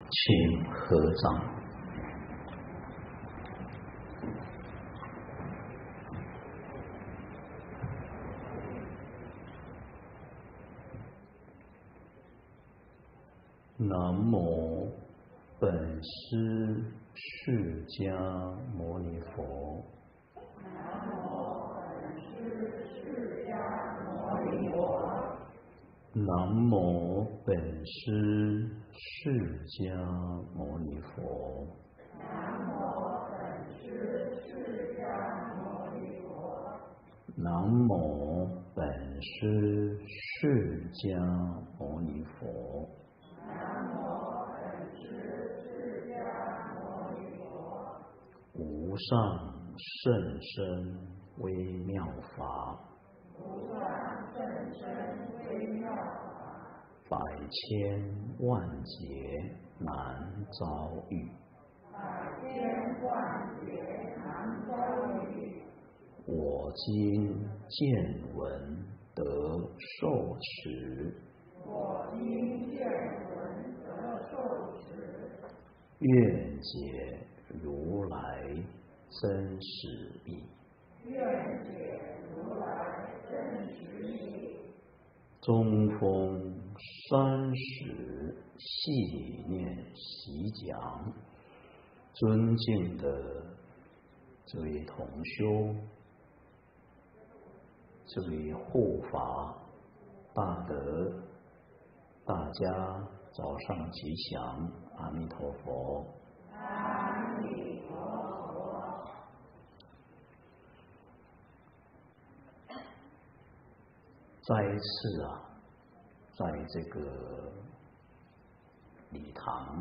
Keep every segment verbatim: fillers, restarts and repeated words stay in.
请合掌。南无本师释迦牟尼佛。 南无本师释迦牟尼佛。 南无本师释迦牟尼佛。 南无本师释迦牟尼佛。 南无本师释迦牟尼佛。 南无本师释迦牟尼佛。 无上甚深微妙法， 无上甚深微妙法， 百千万劫难遭遇。 百千万劫难遭遇。 我今见闻得受持， 我今见闻得受持， 愿解如来真实义。 愿解如来真实义。 中峰三十细念习讲，尊敬的这位同修，这位护法大德，大家早上吉祥，阿弥陀佛。 阿弥陀佛。 再一次啊，在这个礼堂，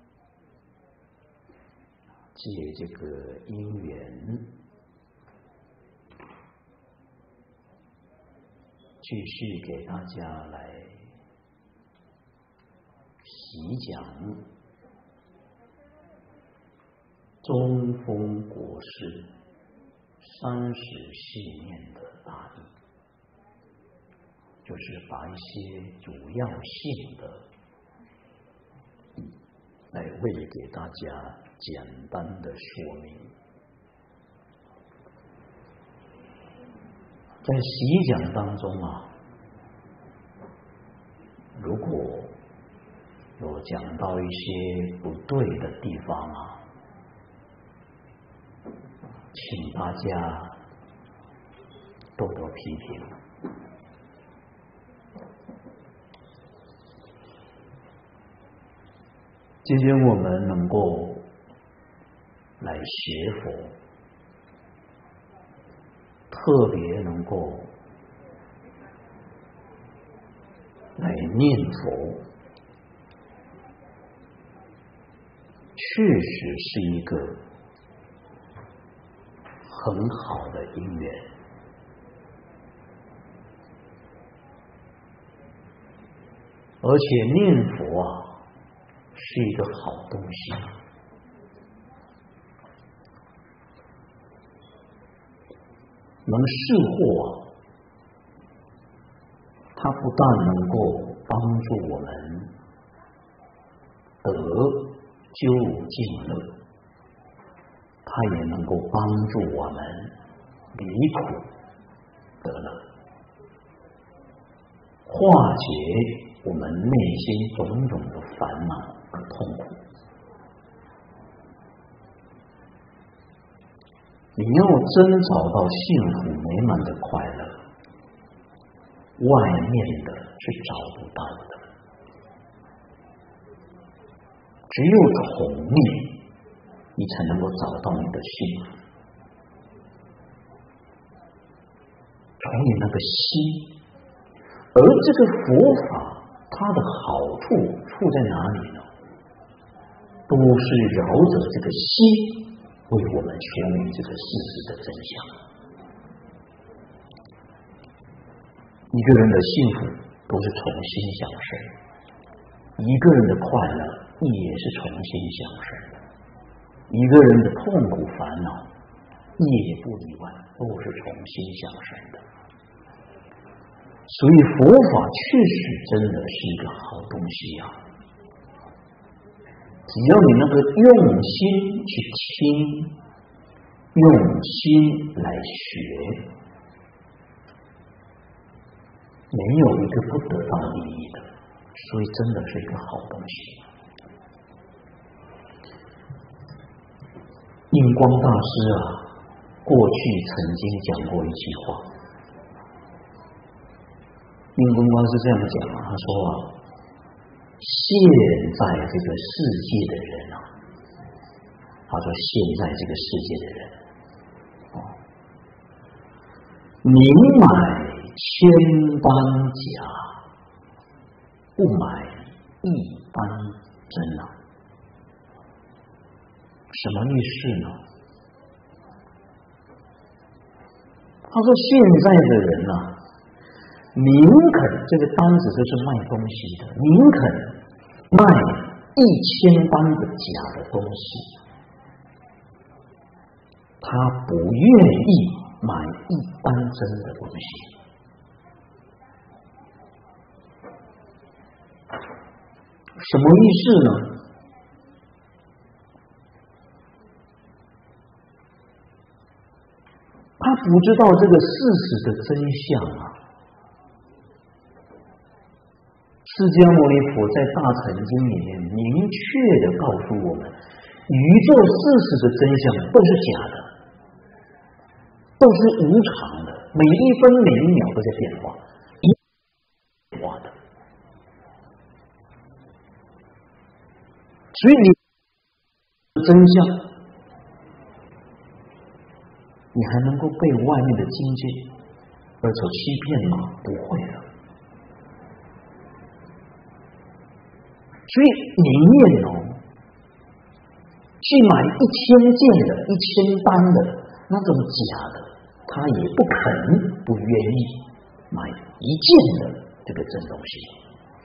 借这个因缘，继续给大家来习讲中峰国师三十细念的大义，就是把一些主要性的来为给大家简单的说明。在习讲当中啊，如果有讲到一些不对的地方啊，请大家多多批评。今天我们能够来学佛，特别能够来念佛，确实是一个很好的因缘。而且念佛啊，是一个好东西，能释惑啊，它不但能够帮助我们得究竟乐，它也能够帮助我们离苦得乐，化解我们内心种种的烦恼和痛苦。你要真找到幸福美满的快乐，外面的是找不到的，只有从内你才能够找到你的幸福。从你那个心，而这个佛法它的好处处在哪里呢？都是绕着这个心为我们说明这个事实的真相。一个人的幸福都是从心想生，一个人的快乐也是从心想生的，一个人的痛苦烦恼也不例外，都是从心想生的。所以佛法确实真的是一个好东西啊！ 只要你那个用心去听，用心来学，没有一个不得到利益的，所以真的是一个好东西。印光大师啊，过去曾经讲过一句话，印光大师这样讲啊，他说啊，现在这个世界的人啊，他说现在这个世界的人，哦，宁买千般假，不买一般真啊。什么意思呢？他说现在的人啊，宁肯这个单子就是卖东西的，宁肯卖一千般的假的东西，他不愿意买一般真的东西。什么意思呢？他不知道这个事实的真相啊！释迦牟尼佛在大乘经里面明确的告诉我们，宇宙事实的真相都是假的，都是无常的，每一分每一秒都在变化，一变化的。所以你真相，你还能够被外面的境界而所欺骗吗？不会了。所以宁愿哦，去买一千件的、一千单的那种假的，他也不肯、不愿意买一件的这个真东西。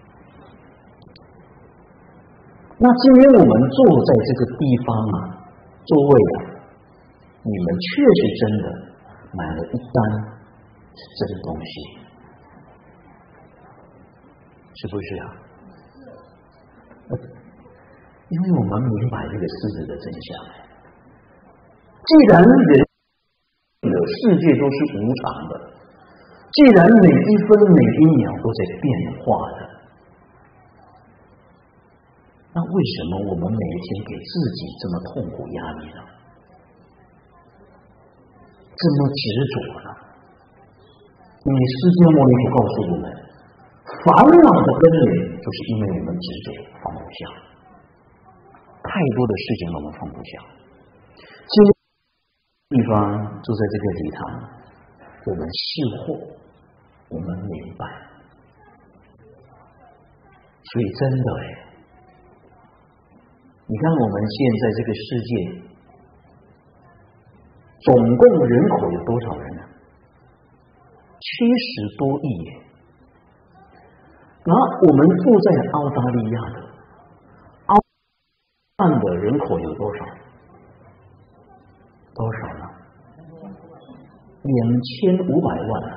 那今天我们坐在这个地方啊，座位啊，你们确实真的买了一单真东西，是不是啊？因为我们明白这个事实的真相。既然人的世界都是无常的，既然每一分每一秒都在变化的，那为什么我们每一天给自己这么痛苦压力呢？这么执着呢？因为释迦牟尼佛告诉我们，烦恼的根源就是因为我们执着放不下，太多的事情我们放不下。这个地方就在这个礼堂，我们识货，我们明白。所以真的哎，你看我们现在这个世界，总共人口有多少人呢？七十多亿耶。那我们住在澳大利亚的，澳大利亚的人口有多少？多少呢？两千五百万。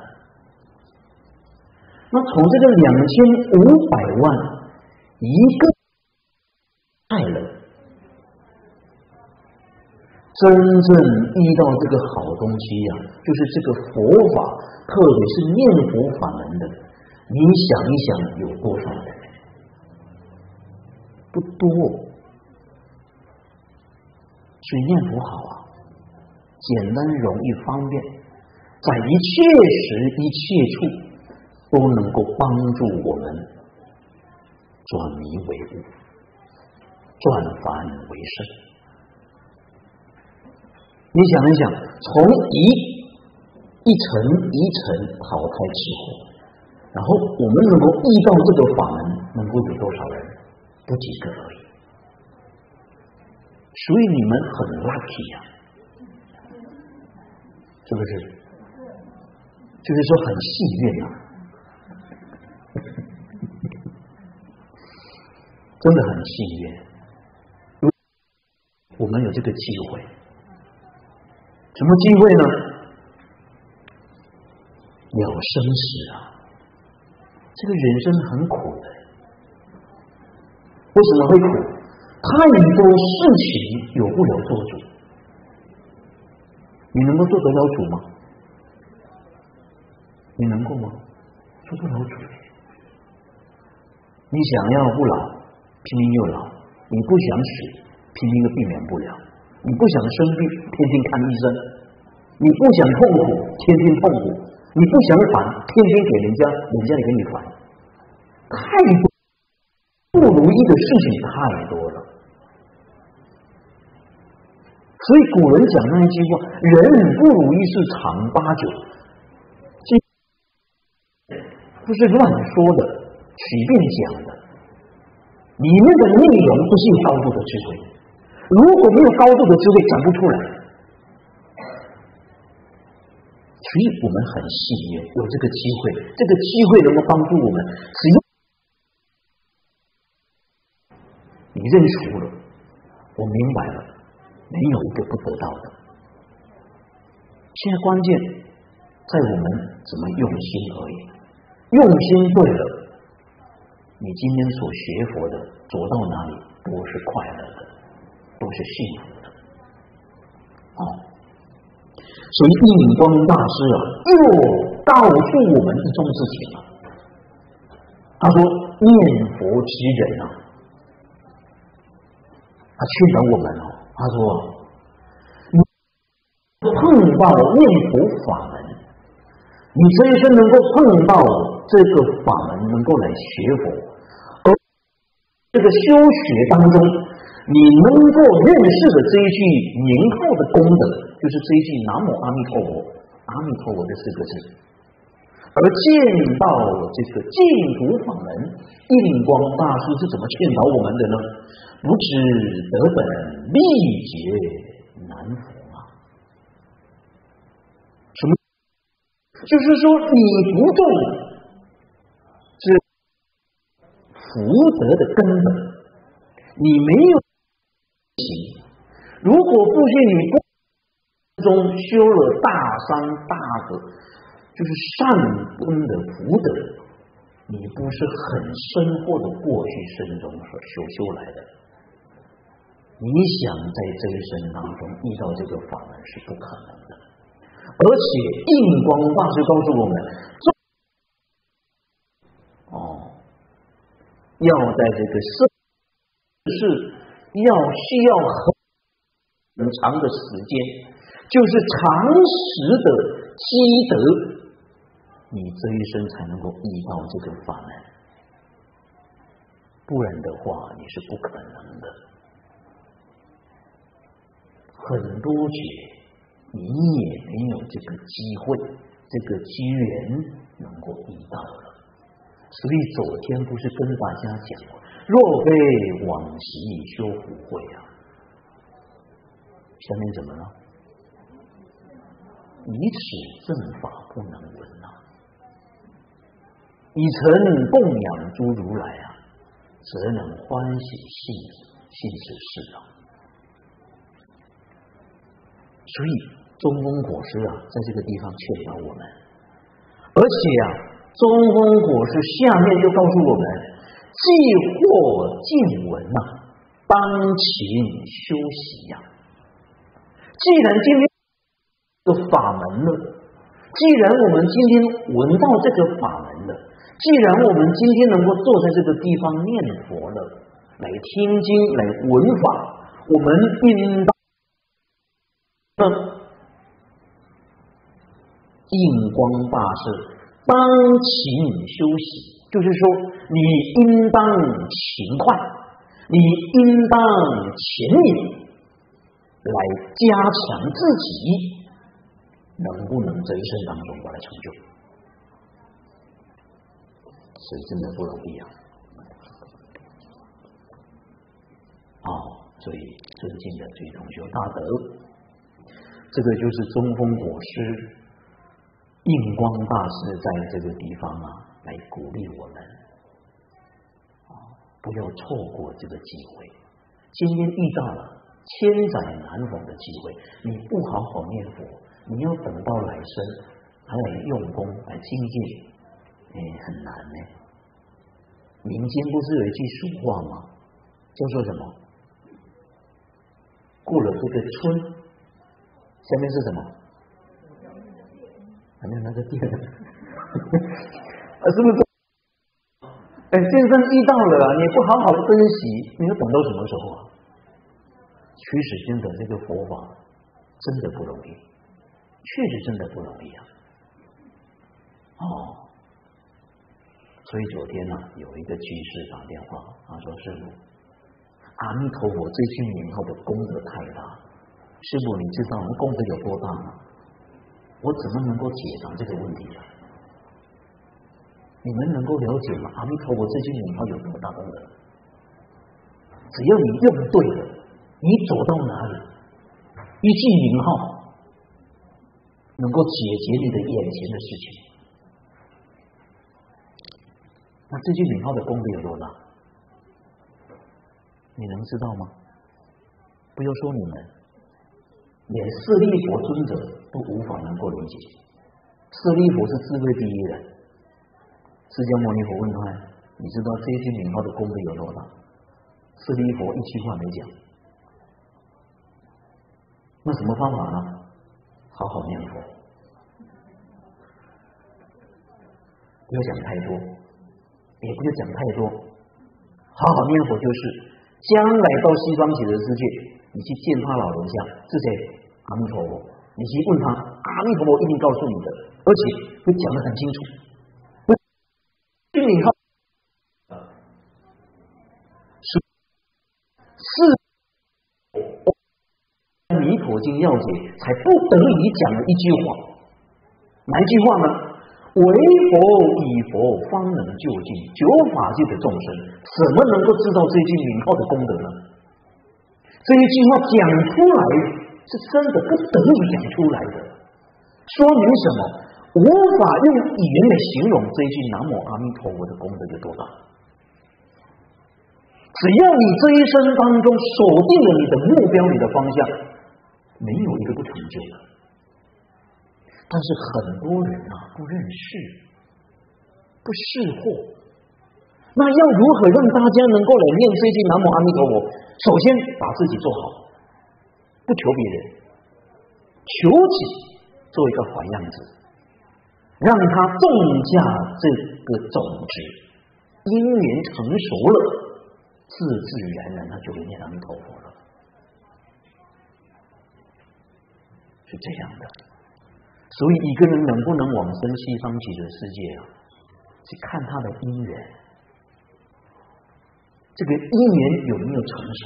那从这个两千五百万，一个爱了，真正遇到这个好东西呀、啊，就是这个佛法，特别是念佛法门的，你想一想有多少人？不多。所以念佛好啊，简单容易方便，在一切时一切处都能够帮助我们转迷为悟，转凡为圣。你想一想，从一一层一层淘汰之后，然后我们能够遇到这个法门，能够有多少人？不几个而已。所以你们很 lucky 呀、啊，是不是？就是说很幸运啊，真的很幸运。我们有这个机会。什么机会呢？了生死啊！这个人生很苦的，为什么会苦？ 太多事情有不了做主，你能够做得了主吗？你能够吗？做不了主。你想要不老，拼命又老；你不想死，拼命又避免不了；你不想生病，天天看医生；你不想痛苦，天天痛苦；你不想烦，天天给人家，人家也给你烦。太多不如意的事情太多了。所以古人讲那一句话，人不如意事常八九，这不是乱说的，随便讲的，里面的内容都是有高度的智慧，如果没有高度的智慧讲不出来。所以我们很幸运有这个机会，这个机会能够帮助我们，只要你认输了，我明白了，没有一个不得到的。现在关键在我们怎么用心而已，用心对了，你今天所学佛的走到哪里都是快乐的，都是幸福的。哦，所以印光大师啊，又告诉我们一桩事情啊，他说念佛之人啊，他劝导我们哦，他说你碰到念佛法门，你这一生能够碰到这个法门，能够来学佛，而这个修学当中你能够认识的这一句名号的功德，就是这一句南无阿弥陀佛，阿弥陀佛这四个字，而见到这个净土法门，印光大师是怎么劝导我们的呢？不知得本，历劫难逢啊！什么？就是说你不种是福德的根本，你没有行。如果不是你不中修了大善大德，就是善根的福德，你不是很深厚的过去生中所修修来的。你想在这一生当中遇到这个法门是不可能的，而且印光大师告诉我们，哦，要在这个世是要需要很长的时间，就是长时的积德，你这一生才能够遇到这个法门，不然的话你是不可能的。很多劫你也没有这个机会，这个机缘能够遇到了。所以昨天不是跟大家讲过，若非往昔修福慧啊，下面怎么了？以此正法不能闻啊，以曾供养诸如来啊，则能欢喜信信此事啊。所以中峰果师啊，在这个地方劝导我们，而且啊，中峰果师下面就告诉我们，既获见闻啊，当勤修习呀、啊。既然今天这个法门了，既然我们今天闻到这个法门了，既然我们今天能够坐在这个地方念佛了，来听经来闻法，我们应当印光大师当勤修习，就是说你应当勤快，你应当勤勉，来加强自己，能不能这一生当中把它成就，是真的不容易啊！啊、哦，所以尊敬的最同修大德。这个就是中峰果师印光大师在这个地方啊，来鼓励我们啊，不要错过这个机会。今天遇到了千载难逢的机会，你不好好念佛，你要等到来生还来用功来精进，哎，很难呢。民间不是有一句俗话吗？叫做什么？ 过了这个村，下面是什么？还没有那个店，啊，是不是？哎，先生遇到了，你不好好珍惜，你要等到什么时候啊？其实真的，这个佛法真的不容易，确实真的不容易啊。哦，所以昨天呢、啊，有一个居士打电话，他说：“师父，阿弥陀佛最近名号的功德太大，师父你知道功德有多大吗？我怎么能够解答这个问题啊？你们能够了解吗？阿弥陀佛最近名号有多大功德？只要你用对了，你走到哪里，一句名号能够解决你的眼前的事情。那这句名号的功德有多大？你能知道吗？不要说你们，连舍利佛尊者都无法能够理解。舍利佛是智慧第一人，释迦牟尼佛问他：“你知道这一句名号的功德有多大？”舍利佛一句话没讲。那什么方法呢？好好念佛，不要讲太多，也不要讲太多。好好念佛就是将来到西方极乐世界，你去见他老人家是谁？阿弥陀佛，你去问他，阿弥陀佛一定告诉你的，而且会讲得很清楚。这名号是是弥陀经要解，才不等于讲了一句话。哪一句话呢？唯佛以佛方能救尽九法界的众生，怎么能够知道这句名号的功德呢？这一句话讲出来是真的不等于讲出来的，说明什么？无法用语言来形容这一句南无阿弥陀佛的功德有多大。只要你这一生当中锁定了你的目标，你的方向，没有一个不成就的。但是很多人啊不认识，不识货。那要如何让大家能够来念这句南无阿弥陀佛？首先把自己做好，不求别人，求己做一个好样子，让他种下这个种子，因缘成熟了，自自然然他就会念阿弥陀佛了，是这样的。所以一个人能不能往生西方极乐世界啊，是看他的因缘，这个因缘有没有成熟？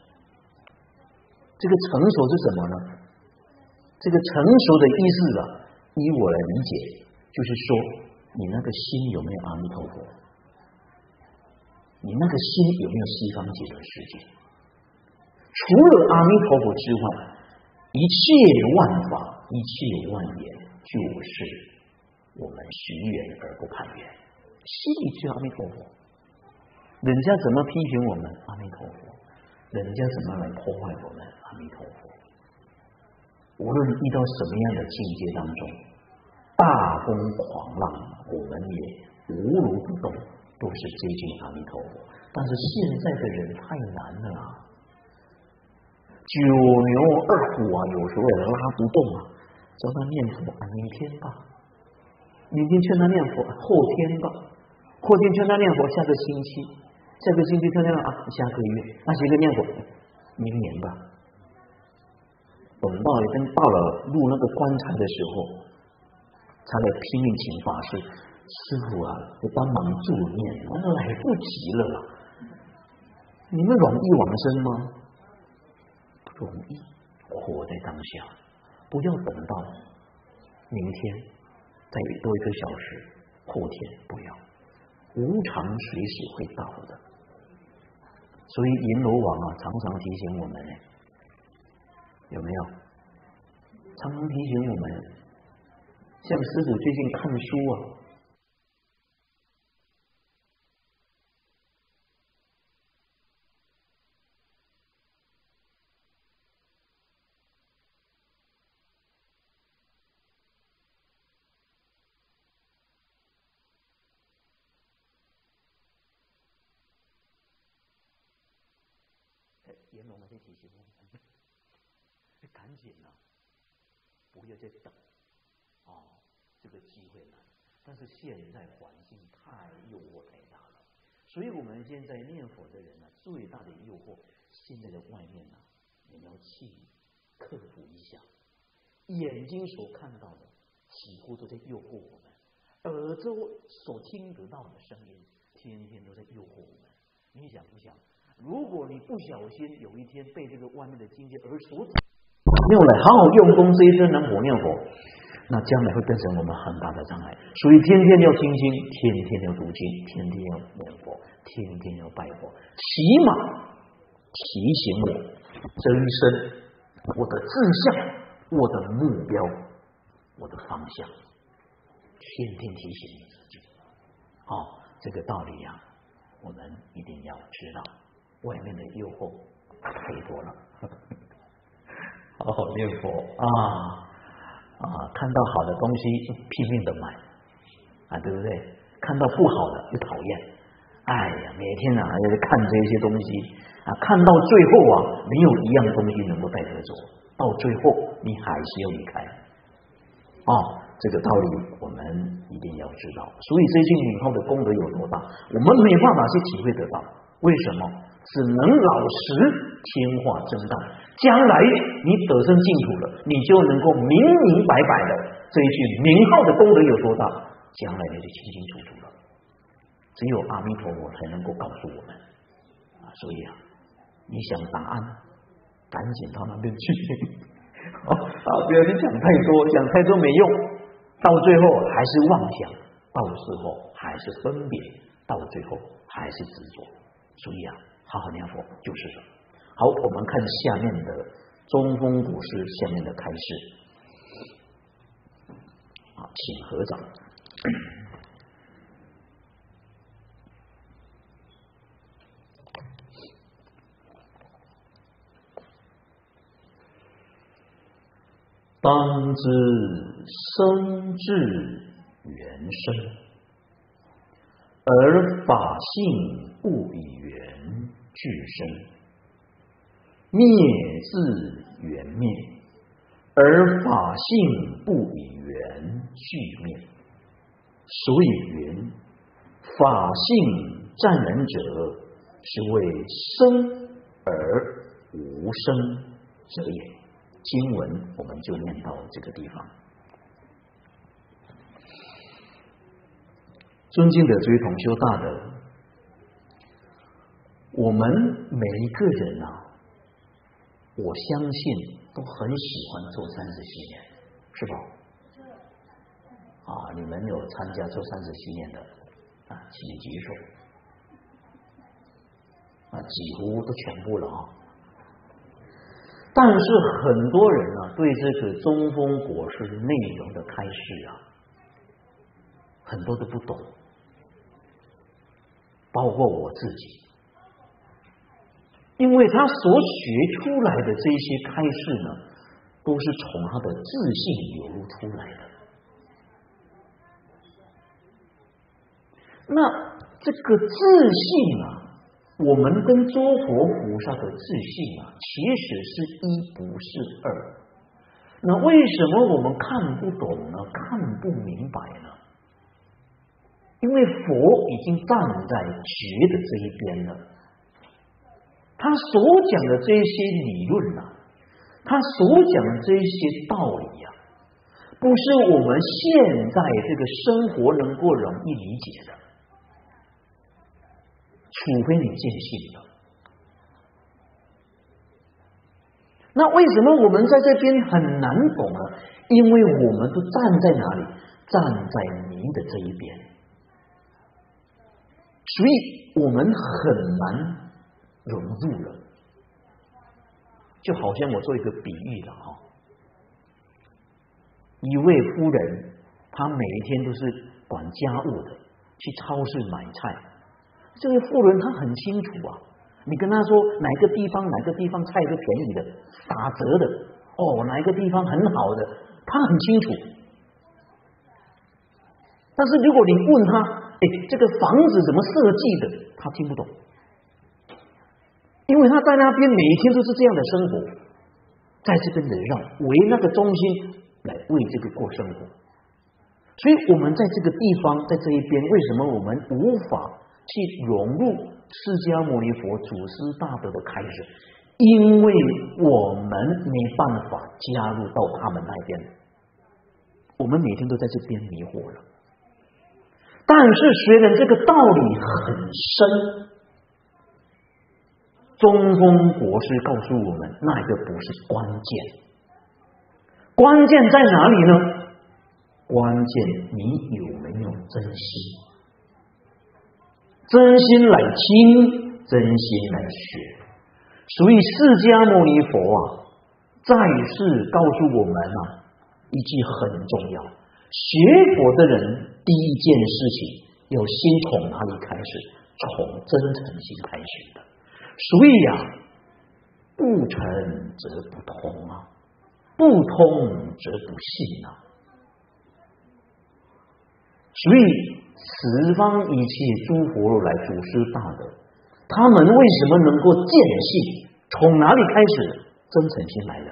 这个成熟是什么呢？这个成熟的意思啊，依我来理解，就是说你那个心有没有阿弥陀佛，你那个心有没有西方极乐世界？除了阿弥陀佛之外，一切万法，一切万言，就是我们许愿而不攀缘，心里只有阿弥陀佛。人家怎么批评我们？阿弥陀佛。人家怎么来破坏我们？阿弥陀佛。无论遇到什么样的境界当中，大风狂浪，我们也无如不动，都是接近阿弥陀佛。但是现在的人太难了啊！九牛二虎啊，有时候也拉不动啊，叫他念佛啊，明天吧，明天劝他念佛，后天吧，后天劝他念佛，下个星期，下个星期劝他啊，下个月，那下个念佛，明年吧。等到已经到了入那个棺材的时候，才来拼命请法师，师父啊，你帮忙助念，我来不及了，你们容易往生吗？容易，活在当下，不要等到明天再多一个小时，后天不要，无常随时会到的。所以阎罗王啊，常常提醒我们呢，有没有？常常提醒我们，像师父最近看书啊。阎罗王在提醒我们， 赶紧了，不要再等哦，这个机会来。但是现在环境太诱惑太大了，所以我们现在念佛的人呢、啊，最大的诱惑，现在的外面呢、啊，你要去克服一下。眼睛所看到的几乎都在诱惑我们，耳朵所听得到的声音，天天都在诱惑我们。你想不想？如果你不小心有一天被这个外面的境界而所没有来好好用功，这一生能活念佛，那将来会变成我们很大的障碍。所以天天要听经，天天要读经，天天要念佛，天天要拜佛，起码提醒我这一生我的志向、我的目标、我的方向，天天提醒你自己。哦，这个道理啊，我们一定要知道。外面的诱惑太多了，好好念佛啊啊！看到好的东西拼命的买啊，对不对？看到不好的又讨厌，哎呀，每天啊要看这些东西啊，看到最后啊，没有一样东西能够带得走，到最后你还是要离开。哦，这个道理我们一定要知道。所以这句名号的功德有多大，我们没办法去体会得到。为什么？只能老实听话真干，将来你得生净土了，你就能够明明白白的这一句名号的功德有多大，将来你就清清楚楚了。只有阿弥陀佛才能够告诉我们啊！所以啊，你想答案，赶紧到那边去啊！不要去讲太多，讲太多没用，到最后还是妄想，到时候还是分别，到最后还是执着。所以啊，好好念佛就是这。好，我们看下面的中峰古师下面的开示。好，请合掌。当知生至缘生，而法性不以缘俱生；灭自缘灭，而法性不以缘俱灭。所以云：法性占人者，是为生而无生者也。经文我们就念到这个地方。尊敬的诸位同修大德，我们每一个人啊，我相信都很喜欢做三十七年，是吧？啊，你们有参加做三十七年的啊，请举手。啊，几乎都全部了啊。但是很多人啊，对这个中峰果实内容的开示啊，很多都不懂，包括我自己，因为他所学出来的这些开示呢，都是从他的自信流露出来的。那这个自信啊，我们跟诸佛菩萨的自信啊，其实是一不是二。那为什么我们看不懂呢？看不明白呢？因为佛已经站在觉的这一边了，他所讲的这些理论啊，他所讲的这些道理啊，不是我们现在这个生活能够容易理解的。除非你见性了。那为什么我们在这边很难懂呢？因为我们都站在哪里？站在您的这一边，所以我们很难融入了。就好像我做一个比喻了哈，一位夫人，她每一天都是管家务的，去超市买菜。这位妇人她很清楚啊，你跟她说哪个地方哪个地方菜是便宜的，打折的，哦，哪一个地方很好的，她很清楚。但是如果你问她，哎，这个房子怎么设计的，她听不懂，因为她在那边每天都是这样的生活。 在这边的让为那个中心来为这个过生活。所以我们在这个地方，在这一边，为什么我们无法去融入释迦牟尼佛祖师大德的开示？因为我们没办法加入到他们那边，我们每天都在这边迷惑了。但是虽然这个道理很深，中峰国师告诉我们，那个不是关键，关键在哪里呢？关键你有没有真心？真心来听，真心来学。所以释迦牟尼佛啊，再次告诉我们啊，一句很重要：学佛的人，第一件事情要先从哪里开始？从真诚心开始的。所以呀、啊，不诚则不通啊，不通则不信啊。所以十方一切诸佛如来祖师大德，他们为什么能够见性？从哪里开始？真诚心来了。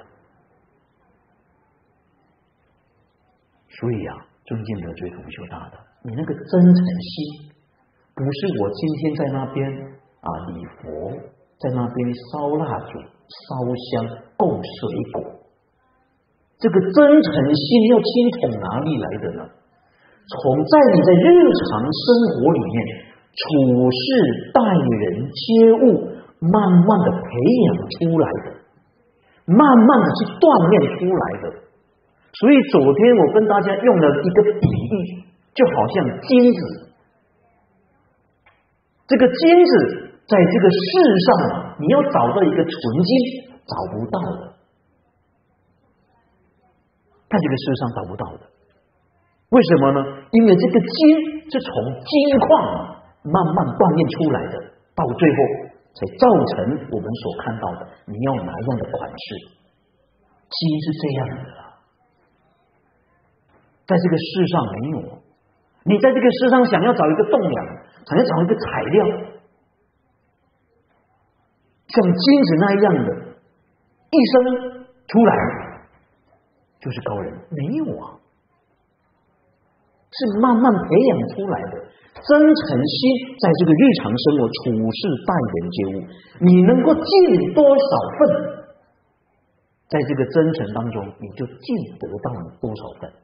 所以啊，尊敬的追同修大德，你那个真诚心，不是我今天在那边啊礼佛，在那边烧蜡烛、烧香、供水果，这个真诚心要先从哪里来的呢？从在你在日常生活里面处事待人接物，慢慢的培养出来的，慢慢的去锻炼出来的。所以昨天我跟大家用了一个比喻，就好像金子，这个金子在这个世上啊，你要找到一个纯金找不到的，在这个世上找不到的。为什么呢？因为这个金是从金矿慢慢锻炼出来的，到最后才造成我们所看到的你要哪样的款式。金是这样的啦，在这个世上没有。你在这个世上想要找一个栋梁，想要找一个材料，像金子那样的，一生出来就是高人，没有啊。是慢慢培养出来的真诚心，在这个日常生活处事待人接物，你能够尽多少份，在这个真诚当中，你就尽得到了多少份。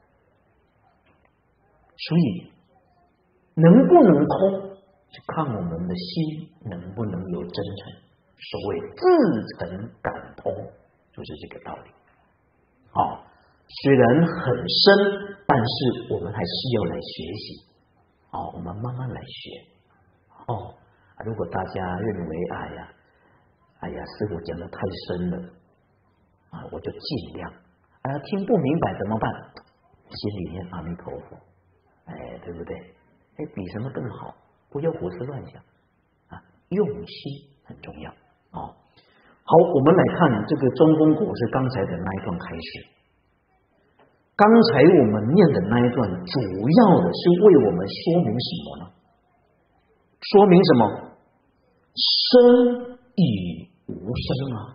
所以，能不能通，是看我们的心能不能有真诚。所谓自诚感通，就是这个道理。好。虽然很深，但是我们还是要来学习。哦，我们慢慢来学。哦，如果大家认为，哎呀，哎呀，师父讲的太深了，啊，我就尽量。哎呀，听不明白怎么办？心里念阿弥陀佛，哎，对不对？哎，比什么更好？不要胡思乱想啊，用心很重要。哦，好，我们来看这个中峰果是刚才的那一段开始。刚才我们念的那一段，主要的是为我们说明什么呢？说明什么？生与无生啊！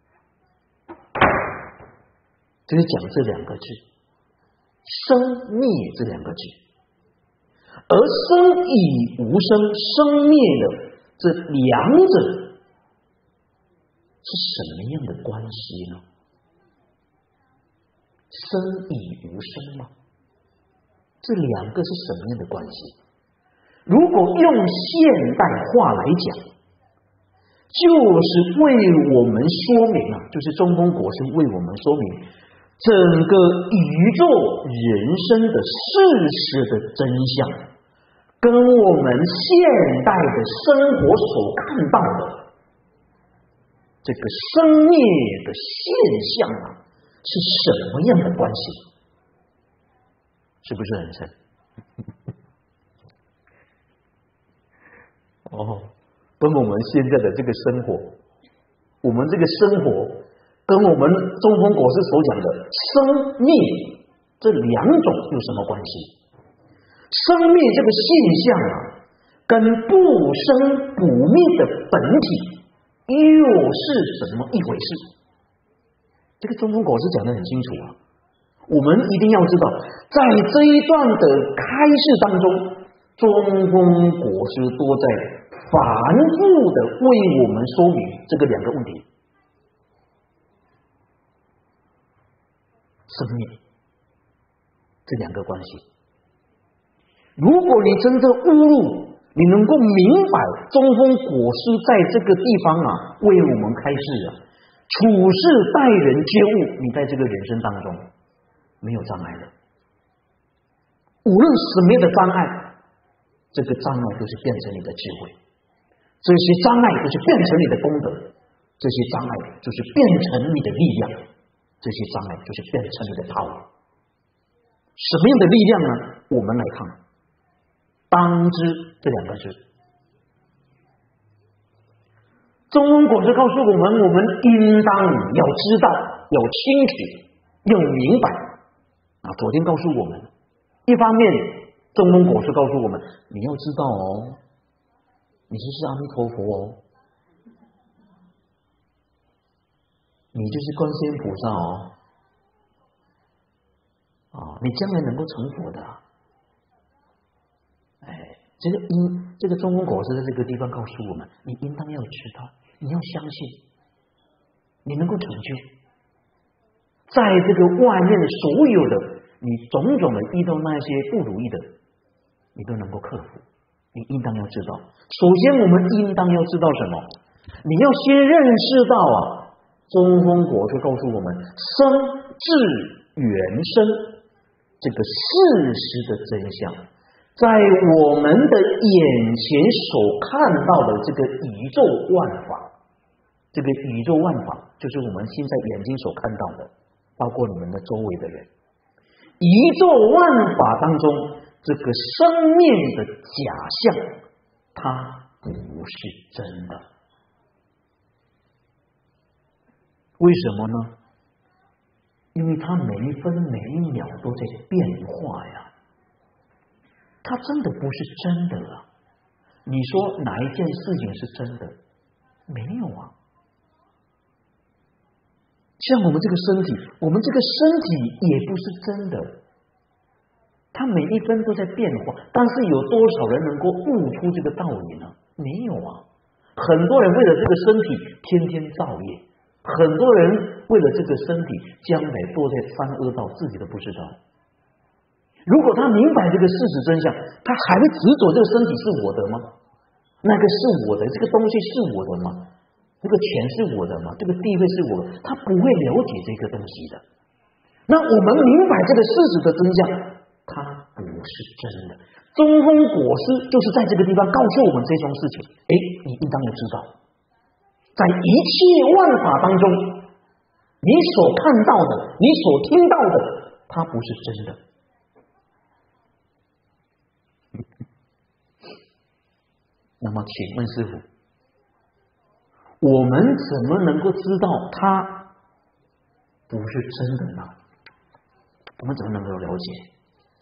就是讲这两个字，生灭这两个字。而生与无生，生灭的这两者是什么样的关系呢？生与无生吗？这两个是什么样的关系？如果用现代话来讲，就是为我们说明啊，就是中峰果是为我们说明整个宇宙人生的事实的真相，跟我们现代的生活所看到的这个生灭的现象啊，是什么样的关系？是不是很深？哦，跟我们现在的这个生活，我们这个生活跟我们中峰果师所讲的生灭这两种有什么关系？生灭这个现象啊，跟不生不灭的本体又是怎么一回事？ 这个中峰果师讲得很清楚啊，我们一定要知道，在这一段的开示当中，中峰果师都在反复的为我们说明这个两个问题：生命这两个关系。如果你真正悟入，你能够明白中峰果师在这个地方啊，为我们开示啊，处事待人接物，你在这个人生当中没有障碍的。无论什么样的障碍，这个障碍都是变成你的智慧，这些障碍就是变成你的功德，这些障碍就是变成你的力量，这些障碍就是变成你的 power。什么样的力量呢？我们来看当知这两个字。中峰果师告诉我们，我们应当要知道，要清楚，要明白啊。昨天告诉我们，一方面中峰果师告诉我们，你要知道哦，你就是阿弥陀佛哦，你就是观世音菩萨哦，啊，你将来能够成佛的。哎，这个因这个中峰果师在这个地方告诉我们，你应当要知道，你要相信，你能够成就，在这个外面所有的你种种的遇到那些不如意的，你都能够克服。你应当要知道，首先我们应当要知道什么？你要先认识到啊，中峰果师告诉我们，生至缘生这个事实的真相。在我们的眼前所看到的这个宇宙万法，这个宇宙万法就是我们现在眼睛所看到的，包括你们的周围的人。宇宙万法当中，这个生命的假象，它不是真的。为什么呢？因为它每一分每一秒都在变化呀。它真的不是真的啊！你说哪一件事情是真的？没有啊。像我们这个身体，我们这个身体也不是真的，它每一分都在变化。但是有多少人能够悟出这个道理呢？没有啊。很多人为了这个身体天天造业，很多人为了这个身体将来都在翻恶道，自己都不知道。如果他明白这个事实真相，他还会执着这个身体是我的吗？那个是我的，这个东西是我的吗？这个钱是我的吗？这个地位是我的？他不会了解这个东西的。那我们明白这个事实的真相，它不是真的。中峰果师就是在这个地方告诉我们这种事情。哎，你应当要知道，在一切万法当中，你所看到的，你所听到的，它不是真的。那么请问师父，我们怎么能够知道它不是真的呢？我们怎么能够了解？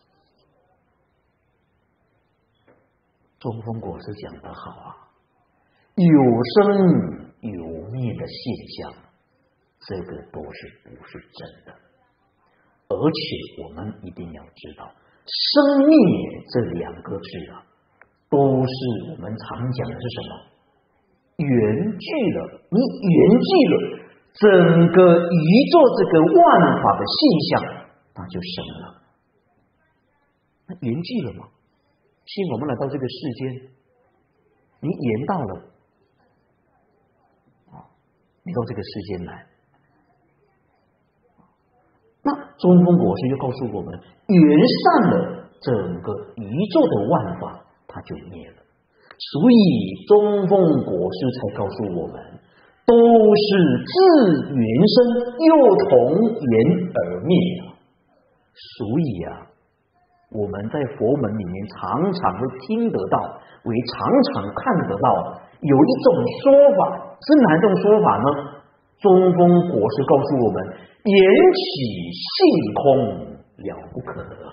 中峰果师讲得好啊，有生有灭的现象，这个都是不是真的。而且我们一定要知道，生灭这两个字啊，都是我们常讲的是什么？缘聚了，你缘聚了，整个宇宙这个万法的现象，它就生了。那缘聚了吗？现在我们来到这个世间，你缘到了，啊，你到这个世间来，那中峰果师又告诉我们，缘散了，整个宇宙的万法它就灭了。所以中峰果师才告诉我们，都是自缘生，又同缘而灭啊。所以啊，我们在佛门里面常常会听得到，为常常看得到，有一种说法，是哪一种说法呢？中峰果师告诉我们，缘起性空，了不可得。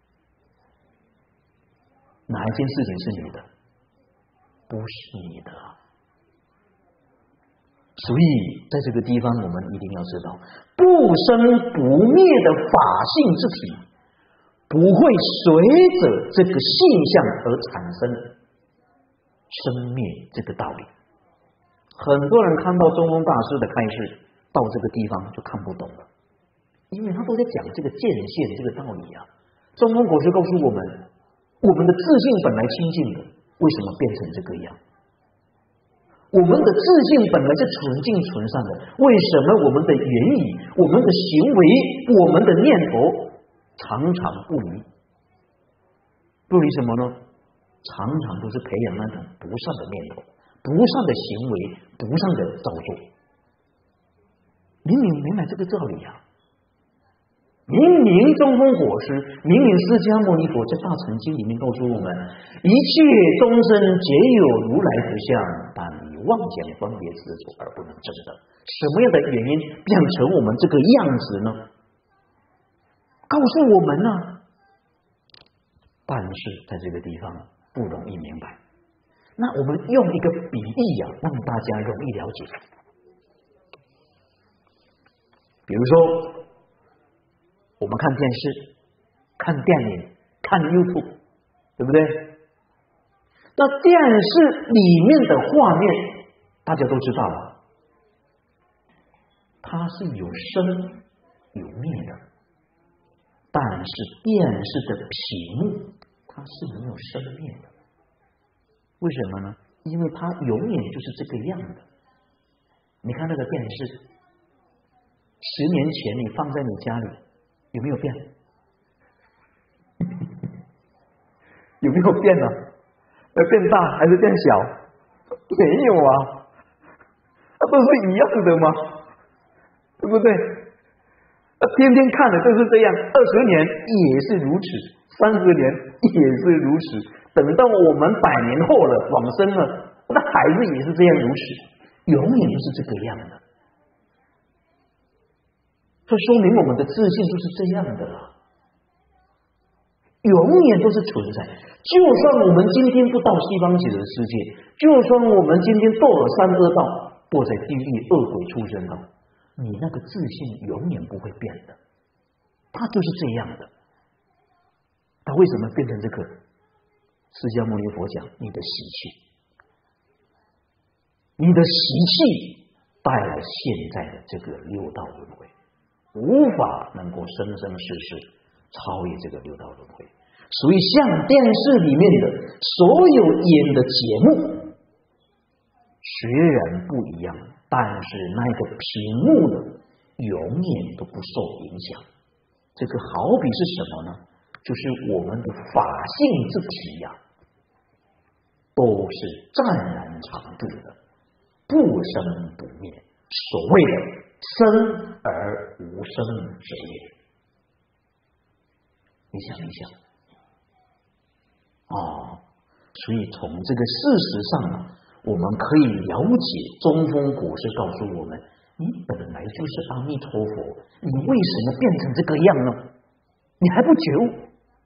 哪一件事情是你的？不是你的。 所以在这个地方，我们一定要知道，不生不灭的法性之体，不会随着这个现象而产生生灭这个道理。很多人看到中峰大师的开示，到这个地方就看不懂了，因为他都在讲这个界限这个道理啊。中峰国师告诉我们，我们的自性本来清净的，为什么变成这个样？我们的自性本来是纯净纯善的，为什么我们的言语、我们的行为、我们的念头常常不离？不离什么呢？常常都是培养那种不善的念头、不善的行为、不善的造作。明明明白这个道理啊！明明中峰果师，明明释迦牟尼佛在大乘经里面告诉我们，一切众生皆有如来之相，但以妄想分别执着而不能证得。什么样的原因变成我们这个样子呢？告诉我们呢、啊，但是在这个地方不容易明白。那我们用一个比喻啊，让大家容易了解。比如说，我们看电视、看电影、看 YouTube， 对不对？那电视里面的画面，大家都知道了，它是有生有灭的。但是电视的屏幕它是没有生灭的，为什么呢？因为它永远就是这个样的。你看那个电视，十年前你放在你家里，有没有变？有没有变呢？要变大还是变小？没有啊，它都是一样的嘛，对不对？天天看的就是这样，二十年也是如此，三十年也是如此。等到我们百年后了，往生了，那孩子也是这样如此，永远都是这个样的。这说明我们的自信就是这样的了，永远都是存在。就算我们今天不到西方极乐世界，就算我们今天堕了三恶道，堕在地狱恶鬼畜生道，你那个自信永远不会变的，它就是这样的。它为什么变成这个？释迦牟尼佛讲，你的习气，你的习气带来现在的这个六道轮回，无法能够生生世世超越这个六道轮回。所以像电视里面的所有演的节目，虽然不一样，但是那个屏幕呢，永远都不受影响。这个好比是什么呢？就是我们的法性之体呀、啊，都是湛然常住的，不生不灭。所谓的生而无生之业，你想一想哦，所以从这个事实上呢，我们可以了解中峰果师告诉我们，你本来就是阿弥陀佛，你为什么变成这个样呢？你还不觉悟？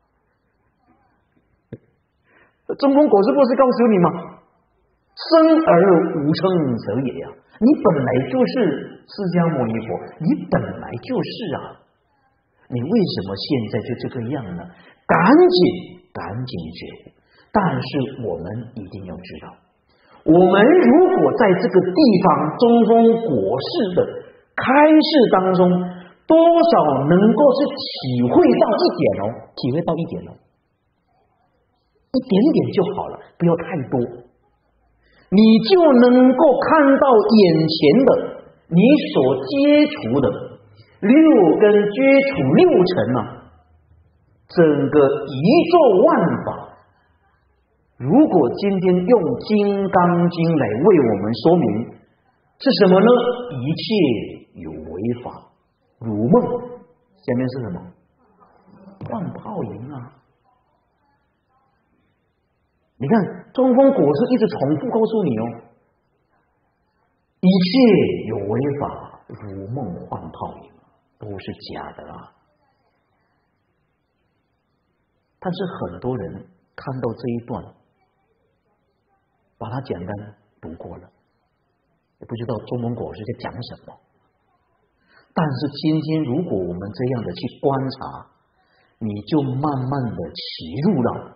中峰果师不是告诉你吗？生而无生者也呀、啊！你本来就是释迦牟尼佛，你本来就是啊！你为什么现在就这个样呢？赶紧赶紧觉悟！但是我们一定要知道，我们如果在这个地方中峰果师的开示当中，多少能够是体会到一点哦，体会到一点哦，一点点就好了，不要太多，你就能够看到眼前的你所接触的六根接触六尘啊，整个宇宙万法。如果今天用《金刚经》来为我们说明是什么呢？一切有为法，如梦。下面是什么？幻泡影啊！你看中峰果师一直重复告诉你哦，一切有为法，如梦幻泡影，都是假的啊。但是很多人看到这一段，把它简单读过了， 也不知道中文果师在讲什么。但是今天如果我们这样的去观察，你就慢慢的起入了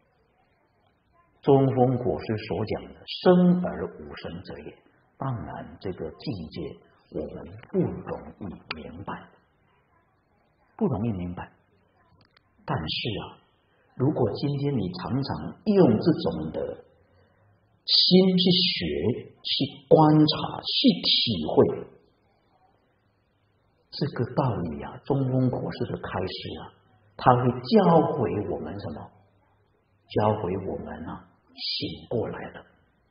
中峰果师所讲的生而无生者也。当然这个境界我们不容易明白，不容易明白。但是啊，如果今天你常常用这种的心去学、去观察、去体会这个道理啊，中峰果师的开示啊，他会教诲我们什么？教诲我们啊，醒过来了。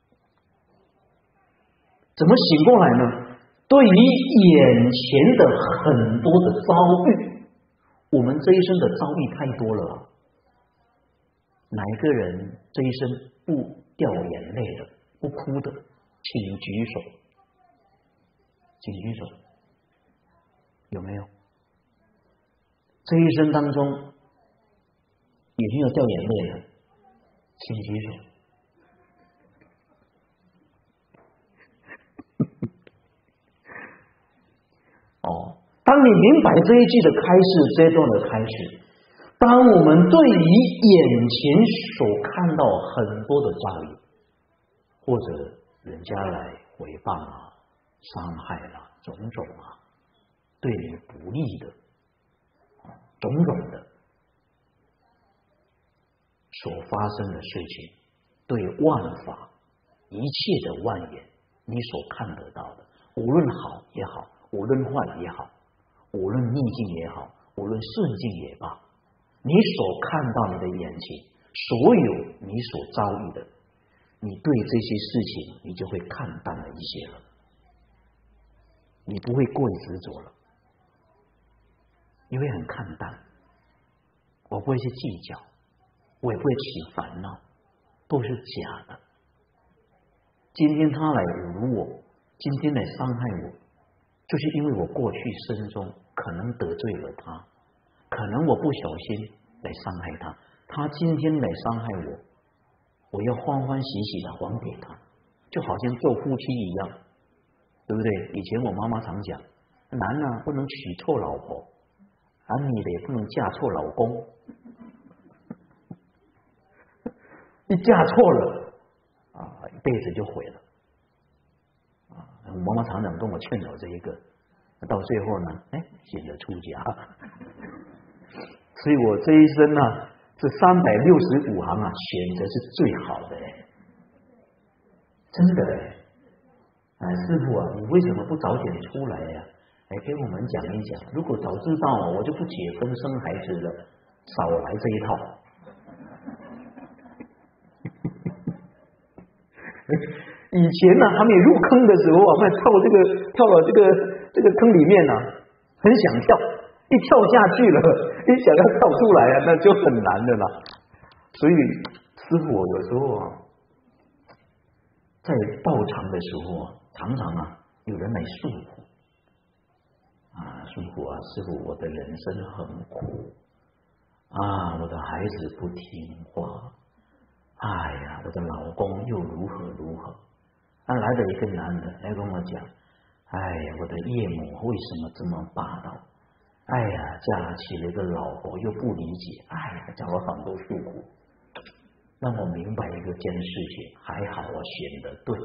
怎么醒过来呢？对于眼前的很多的遭遇，我们这一生的遭遇太多了啊，哪一个人这一生不掉眼泪的，不哭的？请举手，请举手，有没有？这一生当中有没有掉眼泪的？请举手。哦，当你明白这一句的开示，这一段的开示，当我们对于眼前所看到很多的遭遇，或者人家来诽谤啊、伤害啊、种种啊，对你不利的种种的所发生的事情，对万法一切的万言，你所看得到的，无论好也好，无论坏也好，无论逆境也好，无论顺境也罢，你所看到你的眼前，所有你所遭遇的，你对这些事情你就会看淡了一些了，你不会过于执着了，你会很看淡。我不会去计较，我也不会起烦恼，都是假的。今天他来侮辱我，今天来伤害我，就是因为我过去生中可能得罪了他，可能我不小心来伤害他，他今天来伤害我，我要欢欢喜喜的还给他，就好像做夫妻一样，对不对？以前我妈妈常讲，男呢不能娶错老婆，而女的也不能嫁错老公，一嫁错了啊，一辈子就毁了。啊，我妈妈常常跟我劝导这一个，到最后呢，哎，选择出家。所以我这一生呢，这三百六十五行啊，选择是最好的哎，真的哎。哎，师父啊，你为什么不早点出来呀？哎，给我们讲一讲。如果早知道，我就不结婚生孩子了，少来这一套。以前呢、啊，还没入坑的时候啊，那跳这个跳到这个这个坑里面呢、啊，很想跳，一跳下去了，一想要跳出来啊，那就很难的啦。所以师父有时候啊，在道场的时候啊，常常啊，有人来诉苦啊，诉苦啊，师父，我的人生很苦啊，我的孩子不听话。哎呀，我的老公又如何如何？啊，来了一个男的来跟我讲，哎呀，我的岳母为什么这么霸道？哎呀，嫁起了一个老婆又不理解，哎呀，讲了很多诉苦，让我明白一个件事情，还好我选的对。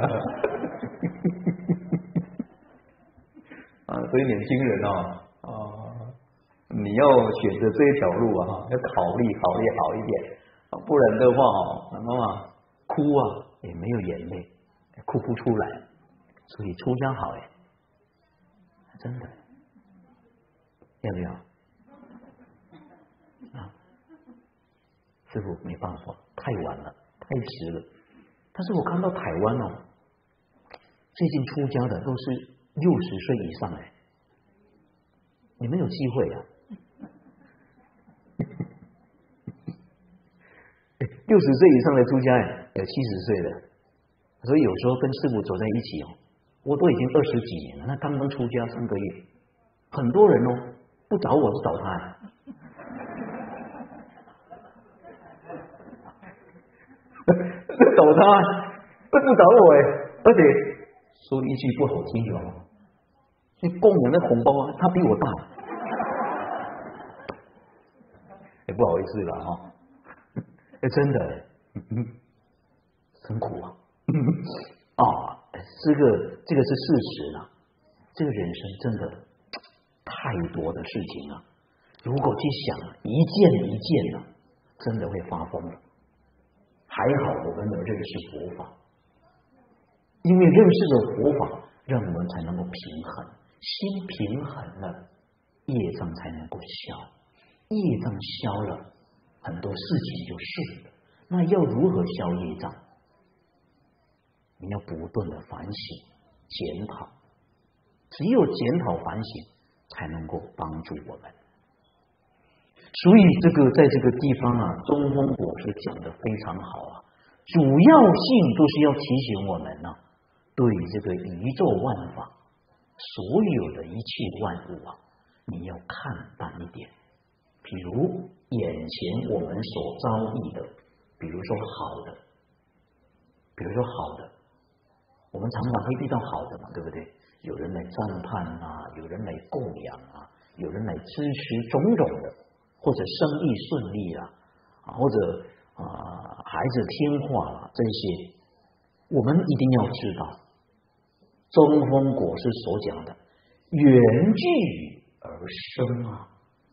啊，所以年轻人啊，啊，你要选择这一条路啊，要考虑考虑好一点。不然的话哦，妈妈哭啊也没有眼泪，哭不出来，所以出家好哎，真的，要不要？啊，师父没办法，太晚了，太迟了。但是我看到台湾哦，最近出家的都是六十岁以上哎，你们有机会啊。六十岁以上的出家人有七十岁的，所以有时候跟师父走在一起哦，我都已经二十几年了，那刚刚出家三个月，很多人哦不找我是找他呀，找他，不找我哎，而且说一句不好听的哦，那供养的红包啊，他比我大，也不好意思了哈。哎，真的，很苦啊。啊，这个这个是事实了。这个人生真的太多的事情了，如果去想一件一件呢，真的会发疯了。还好我们有认识佛法，因为认识了佛法，让我们才能够平衡，心平衡了，业障才能够消，业障消了，很多事情就顺了。那要如何消业障？你要不断的反省检讨，只有检讨反省才能够帮助我们。所以这个在这个地方啊，中峰博士讲的非常好啊，主要性都是要提醒我们呢、啊，对这个宇宙万法所有的一切万物啊，你要看淡一点。比如眼前我们所遭遇的，比如说好的，比如说好的，我们常常会遇到好的嘛，对不对？有人来赞叹啊，有人来供养啊，有人来支持种种的，或者生意顺利啊，或者啊、呃、孩子听话啊，这些我们一定要知道，中峰果师所讲的缘聚而生啊，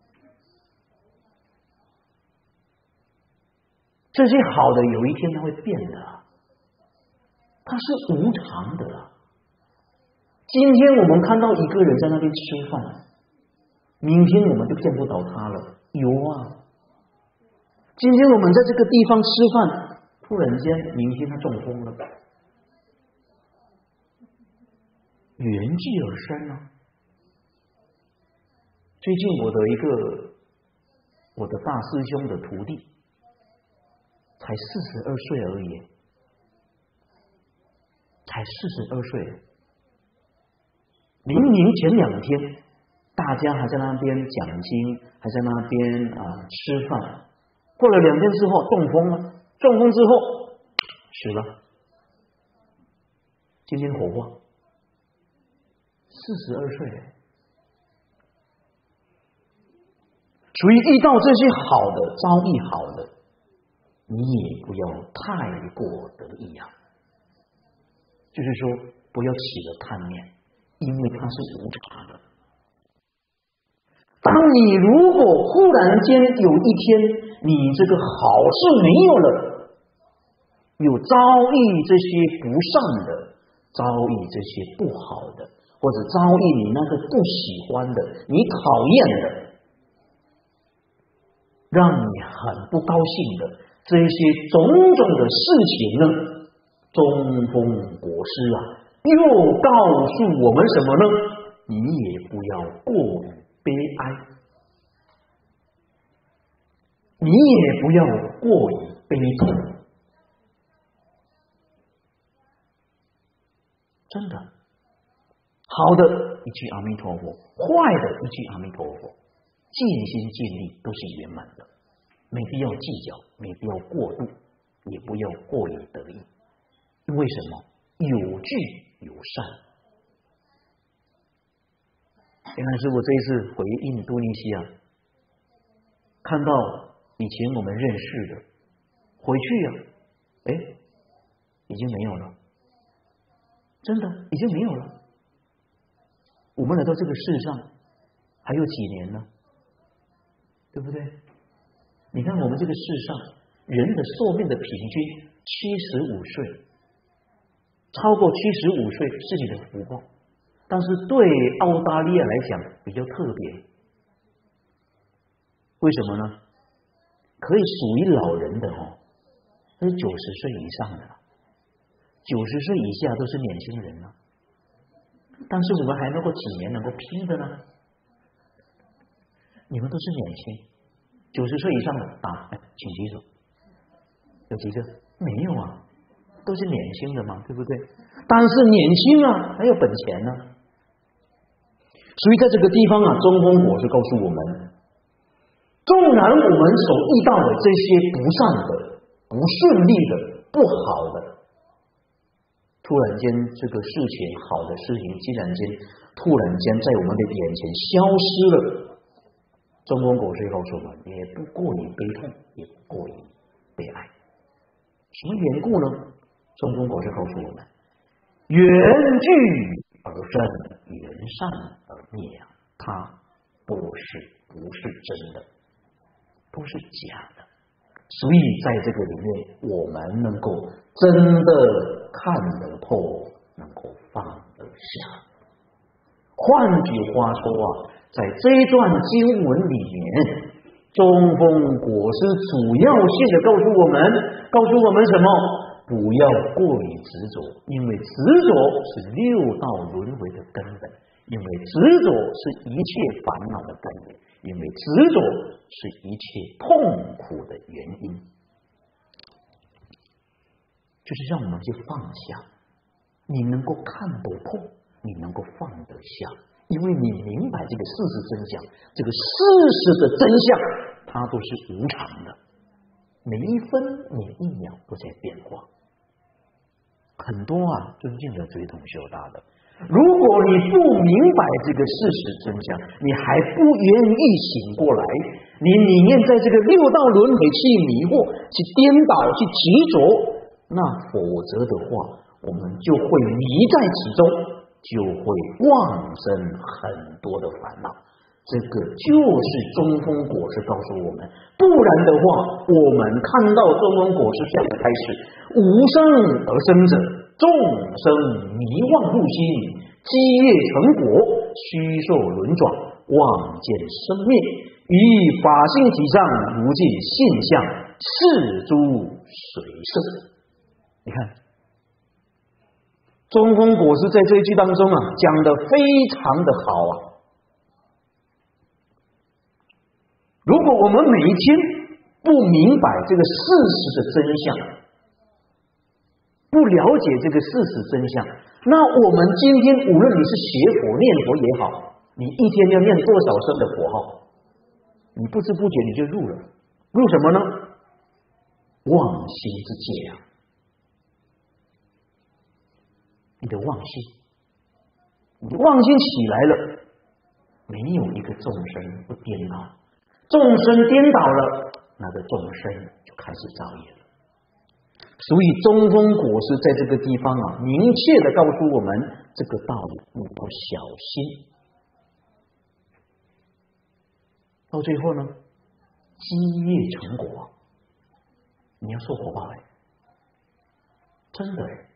这些好的有一天它会变的，它是无常的啊。今天我们看到一个人在那边吃饭，明天我们就见不到他了，有啊。今天我们在这个地方吃饭，突然间明天他中风了，缘聚而生啊。最近我的一个我的大师兄的徒弟，才四十二岁而已，才四十二岁。明明前两天大家还在那边讲经，还在那边啊、呃、吃饭，过了两天之后中风了，中风之后死了，今天火化，四十二岁。所以遇到这些好的遭遇好的，你也不要太过得意啊，就是说不要起了贪念，因为它是无常的。当你如果忽然间有一天你这个好事没有了，有遭遇这些不善的，遭遇这些不好的，或者遭遇你那个不喜欢的，你讨厌的，让你很不高兴的这些种种的事情呢，中峰国师啊又告诉我们什么呢？你也不要过于悲哀，你也不要过于悲痛，真的，好的一句阿弥陀佛，坏的一句阿弥陀佛，尽心尽力都是圆满的，没必要计较，没必要过度，也不要过于得意。为什么？有聚有散。原来是我这一次回印度尼西亚，看到以前我们认识的，回去呀、啊，哎，已经没有了，真的已经没有了。我们来到这个世上还有几年呢？对不对？你看我们这个世上人的寿命的平均七十五岁，超过七十五岁是你的福报。但是对澳大利亚来讲比较特别，为什么呢？可以属于老人的哦，那是九十岁以上的，九十岁以下都是年轻人了。但是我们还能够几年能够拼的呢？你们都是年轻，九十岁以上的啊，请举手。有几个？没有啊，都是年轻的嘛，对不对？但是年轻啊，还有本钱呢。所以在这个地方啊，中峰博士告诉我们，纵然我们所遇到的这些不善的、不顺利的、不好的，突突然间这个事情好的事情，既然间突然间在我们的眼前消失了，中峰国师告诉我们，也不过于悲痛，也不过于悲哀。什么缘故呢？中峰国师告诉我们，缘聚而生，缘散而灭，它不是不是真的，不是假的。所以在这个里面，我们能够真的看得透，能够放得下。换句话说啊，在这一段经文里面，中峰国师主要性的告诉我们，告诉我们什么？不要过于执着，因为执着是六道轮回的根本，因为执着是一切烦恼的根源，因为执着是一切痛苦的原因。就是让我们去放下，你能够看得透，你能够放得下，因为你明白这个事实真相，这个事实的真相它都是无常的，每一分每一秒都在变化。很多啊，尊敬的追同修大的，如果你不明白这个事实真相，你还不愿意醒过来，你宁愿在这个六道轮回去迷惑，去颠倒，去执着，那否则的话，我们就会迷在其中，就会妄生很多的烦恼。这个就是中峰果师告诉我们，不然的话，我们看到中峰果师这样的开始，无生而生者，众生迷妄入心，积业成果，虚受轮转，望见生灭，于法性体上如镜现象，是诸随色。你看，中峰果师在这一句当中啊，讲得非常的好啊。如果我们每一天不明白这个事实的真相，不了解这个事实真相，那我们今天无论你是学佛念佛也好，你一天要念多少声的佛号，你不知不觉你就入了，入什么呢？妄心之界啊！你的妄心，你妄心起来了，没有一个众生不颠倒，众生颠倒了，那个众生就开始造业了。所以中峰果师在这个地方啊，明确的告诉我们这个道理，你要小心。到最后呢，积业成果，你要受果报哎，真的哎。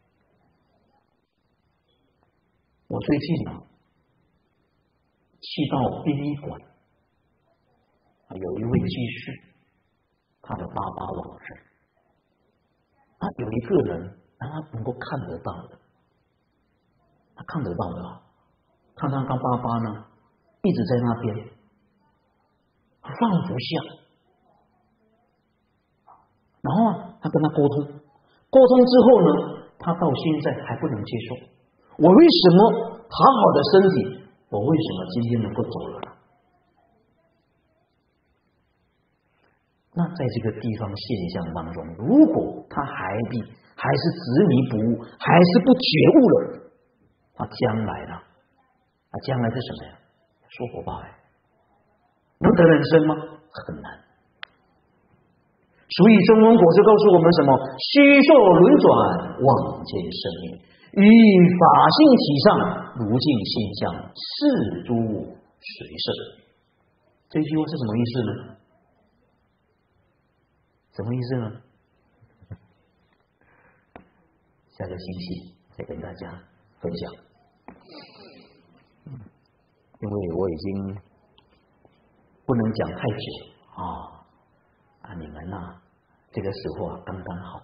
我最近啊，去到殡仪馆，有一位居士，他的爸爸往生。啊，有一个人让他能够看得到的，他看得到的啊，看到他爸爸呢，一直在那边放不下，然后啊，他跟他沟通，沟通之后呢，他到现在还不能接受，我为什么好好的身体，我为什么今天能够走了呢？那在这个地方现象当中，如果他还必还是执迷不悟，还是不觉悟了，他将来呢？他将来是什么呀？说果报哎，能得人生吗？很难。所以中峰果师告诉我们什么？虚受轮转，望见生命，于法性体上如镜现象，是诸随色。这句话是什么意思呢？什么意思呢？下个星期再跟大家分享。因为我已经不能讲太久啊啊！你们呐、啊，这个时候啊刚刚好。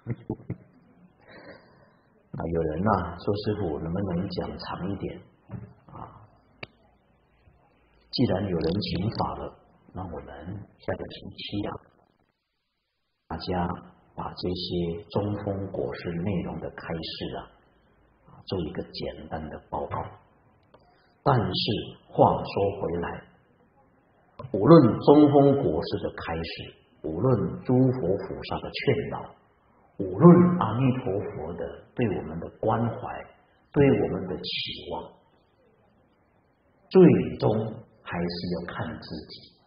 啊，有人呐、啊、说师父能不能讲长一点啊？既然有人请法了，那我们下个星期啊。大家把这些中峰果师内容的开示啊，做一个简单的报告。但是话说回来，无论中峰果师的开示，无论诸佛菩萨的劝导， 无论阿弥陀佛的对我们的关怀，对我们的期望，最终还是要看自己。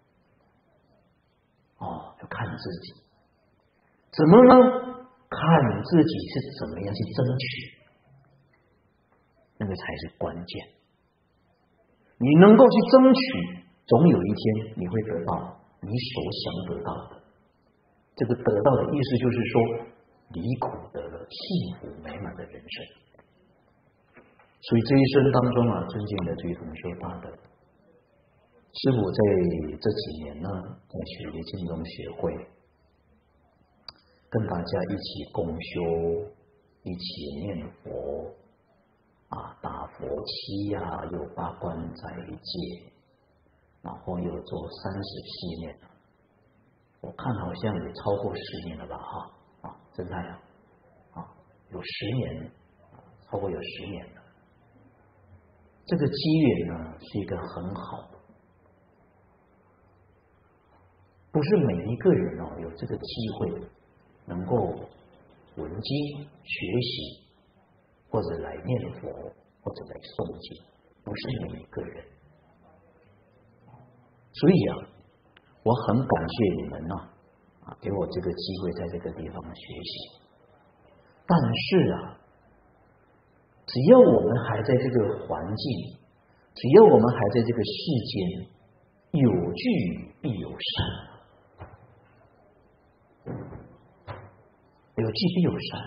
哦，要看自己，怎么呢？看自己是怎么样去争取，那个才是关键。你能够去争取，总有一天你会得到你所想得到的。这个得到的意思就是说，离苦得乐，幸福美满的人生。所以这一生当中啊，尊敬的这位同修大德，师父在这几年呢，在学习净宗协会，跟大家一起共修，一起念佛啊，打佛七呀、啊，有八关斋戒，然后又做三十系念，我看好像也超过十年了吧，哈啊，真的呀，啊，有十年，超过有十年了。这个机缘呢，是一个很好的。不是每一个人哦有这个机会能够闻经学习，或者来念佛，或者来诵经，不是每一个人。所以啊，我很感谢你们呐、啊，啊，给我这个机会在这个地方学习。但是啊，只要我们还在这个环境，只要我们还在这个世间，有聚必有散。有聚必有散，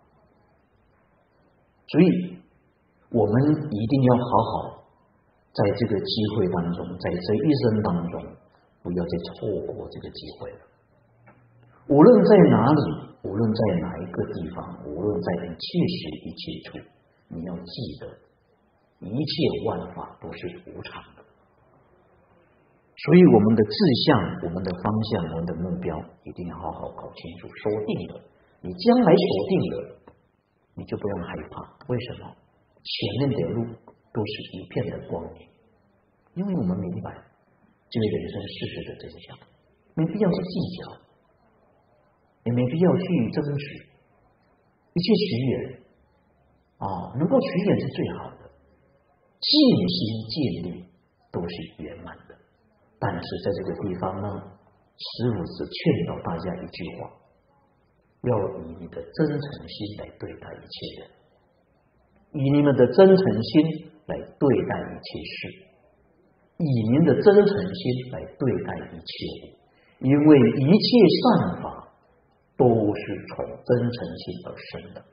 所以我们一定要好好在这个机会当中，在这一生当中，不要再错过这个机会了。无论在哪里，无论在哪一个地方，无论在一切时一切处，你要记得，一切万法都是无常的。所以我们的志向、我们的方向、我们的目标，一定要好好搞清楚，锁定了。你将来锁定了，你就不用害怕。为什么？前面的路都是一片的光明，因为我们明白这个人生事实的真相，没必要去计较，也没必要去争取，一切随缘啊，能够随缘是最好的，尽心尽力都是圆满的。但是在这个地方呢，师父只劝导大家一句话。要以你的真诚心来对待一切人，以你们的真诚心来对待一切事，以您的真诚心来对待一切物，因为一切善法都是从真诚心而生的。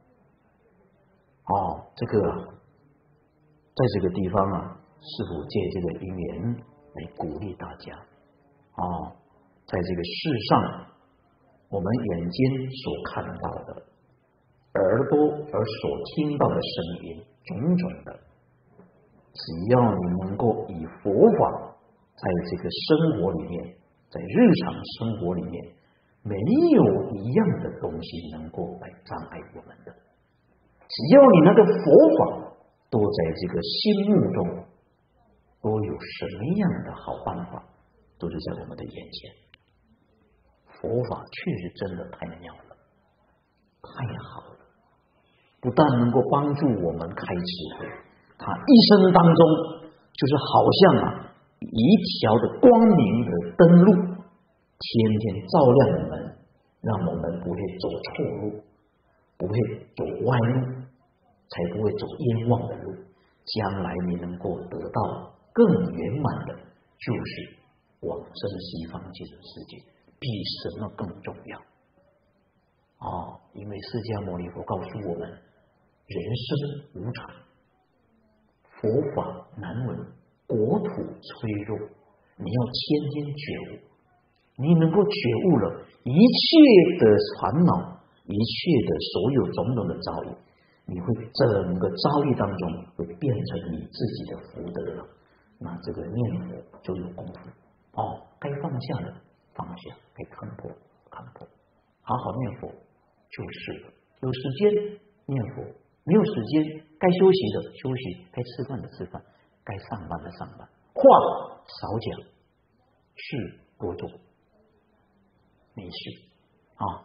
哦，这个啊，在这个地方啊，师父借这个因缘来鼓励大家。哦，在这个世上。我们眼睛所看到的，耳朵而所听到的声音，种种的，只要你能够以佛法在这个生活里面，在日常生活里面，没有一样的东西能够来障碍我们的。只要你那个佛法都在这个心目中，都有什么样的好办法，都是在我们的眼前。佛法确实真的太妙了，太好了，不但能够帮助我们开智慧，它一生当中就是好像啊一条的光明的灯路，天天照亮我们，让我们不会走错路，不会走歪路，才不会走冤枉的路。将来你能够得到更圆满的，就是往生西方极乐世界。比什么更重要？哦，因为释迦牟尼佛告诉我们，人生无常，佛法难闻，国土脆弱，你要天天觉悟。你能够觉悟了，一切的烦恼，一切的所有种种的遭遇，你会整个遭遇当中会变成你自己的福德了。那这个念佛就有功夫哦，该放下的。放下，该看破看破，好好念佛就是了。有时间念佛，没有时间该休息的休息，该吃饭的吃饭，该上班的上班。话少讲，事多做，没事啊啊！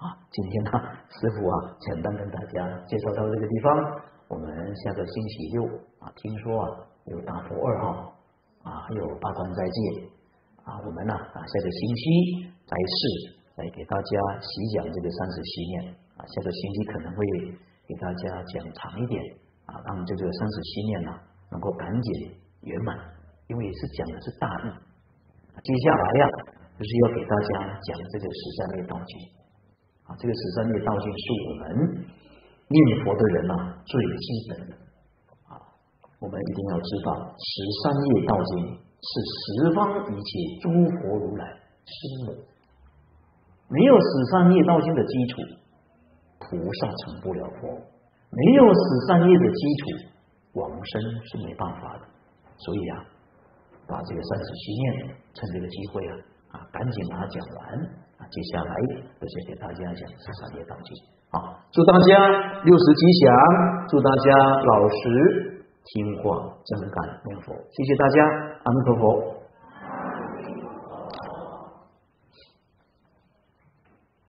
啊，今天呢，师父啊，简单跟大家介绍到这个地方。我们下个星期六啊，听说啊有大佛二号啊，还有八关斋戒啊，我们呢啊下个星期再试来给大家细讲这个三十七念啊，下个星期可能会给大家讲长一点啊，让这个三十七念呢能够赶紧圆满，因为是讲的是大义。接下来呀、啊，就是要给大家讲这个十三业道经啊，这个十三业道经是我们念佛的人啊最基本的啊，我们一定要知道，十三业道经是十方一切诸佛如来心母，没有十三业道经的基础，菩萨成不了佛；没有十三业的基础，往生是没办法的。所以啊，把这个三十七念，趁这个机会啊啊，赶紧把它讲完啊。接下来就是给大家讲十三业道经。好，祝大家六十吉祥，祝大家老实听话，真干念佛。谢谢大家，阿弥陀佛。